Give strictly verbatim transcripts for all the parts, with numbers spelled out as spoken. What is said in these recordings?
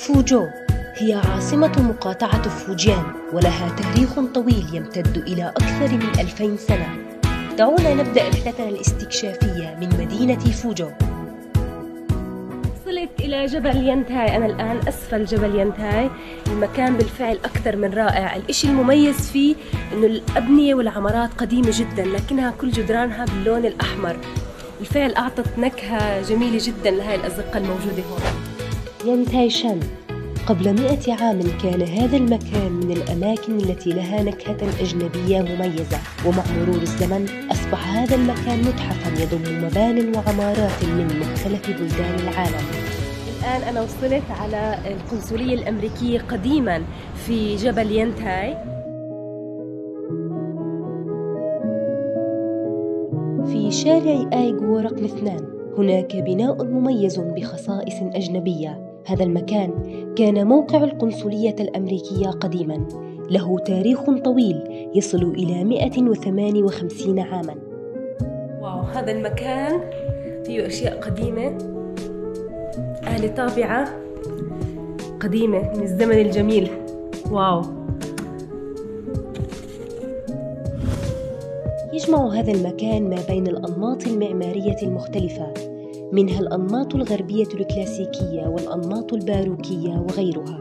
فوجو هي عاصمة مقاطعة فوجيان، ولها تاريخ طويل يمتد إلى أكثر من ألفين سنة. دعونا نبدأ رحلتنا الاستكشافية من مدينة فوجو. وصلت إلى جبل ينتاي، أنا الآن أسفل جبل ينتاي. المكان بالفعل أكثر من رائع. الإشي المميز فيه إنه الأبنية والعمارات قديمة جدا، لكنها كل جدرانها باللون الأحمر. بالفعل أعطت نكهة جميلة جدا لهذه الأزقة الموجودة هون. ينتاي شان قبل مئة عام كان هذا المكان من الأماكن التي لها نكهة أجنبية مميزة، ومع مرور الزمن أصبح هذا المكان متحفاً يضم مبان وعمارات من مختلف بلدان العالم. الآن أنا وصلت على القنصلية الأمريكية قديماً في جبل ينتاي. في شارع آيغو رقم اثنان هناك بناء مميز بخصائص أجنبية. هذا المكان كان موقع القنصلية الأمريكية قديماً، له تاريخ طويل يصل إلى مئة وثمانية وخمسين عاماً. واو، هذا المكان فيه أشياء قديمة، آلة طابعة قديمة من الزمن الجميل. واو. يجمع هذا المكان ما بين الأنماط المعمارية المختلفة، منها الأنماط الغربية الكلاسيكية والأنماط الباروكية وغيرها.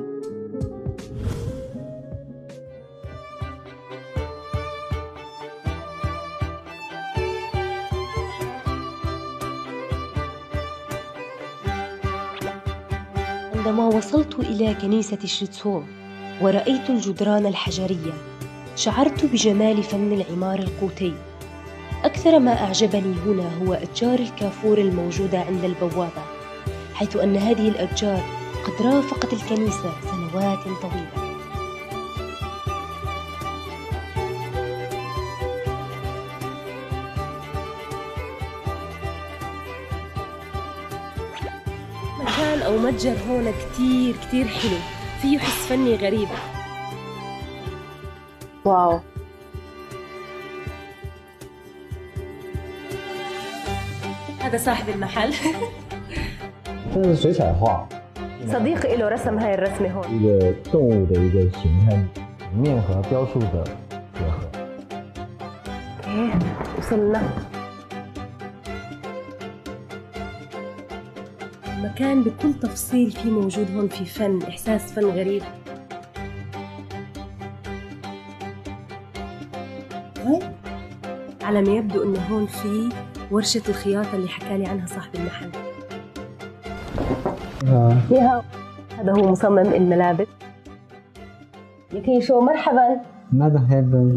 عندما وصلت إلى كنيسة شيتسو ورأيت الجدران الحجرية، شعرت بجمال فن العمار القوطي. أكثر ما أعجبني هنا هو أشجار الكافور الموجودة عند البوابة، حيث أن هذه الأشجار قد رافقت الكنيسة سنوات طويلة. مكان أو متجر هون كتير كتير حلو، فيه حس فني غريب. واو. هذا صاحب المحل. 这是水彩画， صديقي له رسم هاي الرسمة هون. 一个动物的一个形态，面和雕塑的结合。 اوكي وصلنا. المكان بكل تفصيل فيه موجود هون، في فن، إحساس فن غريب. على ما يبدو إنه هون في ورشة الخياطة اللي حكى لي عنها صاحب المحل. نيهاو. هذا هو مصمم الملابس. يكي شو مرحبا. مرحبا.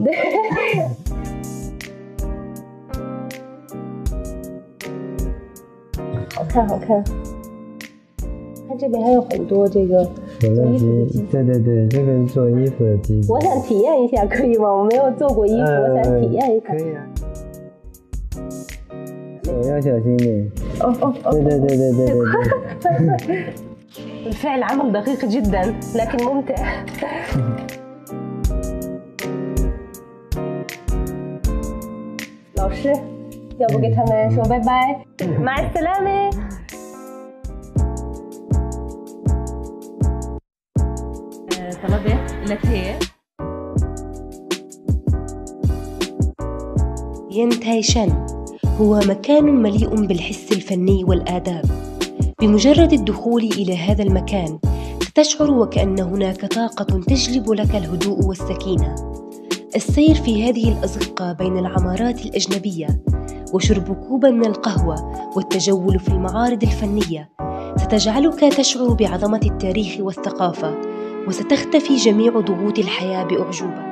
好看好看。它这边还有很多这个做衣服的机，对对对，这个是做衣服的机。 我想体验一下，可以吗？我没有做过衣服，呃、我想体验一下。 可以啊。手要小心点。哦哦哦。对对对对对对对。 بالفعل عمل دقيق جدا لكن ممتع. 老师，要不给他们说拜拜？ مع السلامة. طلبت لك هي. ينتاي شان هو مكان مليء بالحس الفني والآداب. بمجرد الدخول إلى هذا المكان ستشعر وكأن هناك طاقة تجلب لك الهدوء والسكينة. السير في هذه الأزقة بين العمارات الأجنبية وشرب كوبا من القهوة والتجول في المعارض الفنية ستجعلك تشعر بعظمة التاريخ والثقافة، وستختفي جميع ضغوط الحياة بأعجوبة.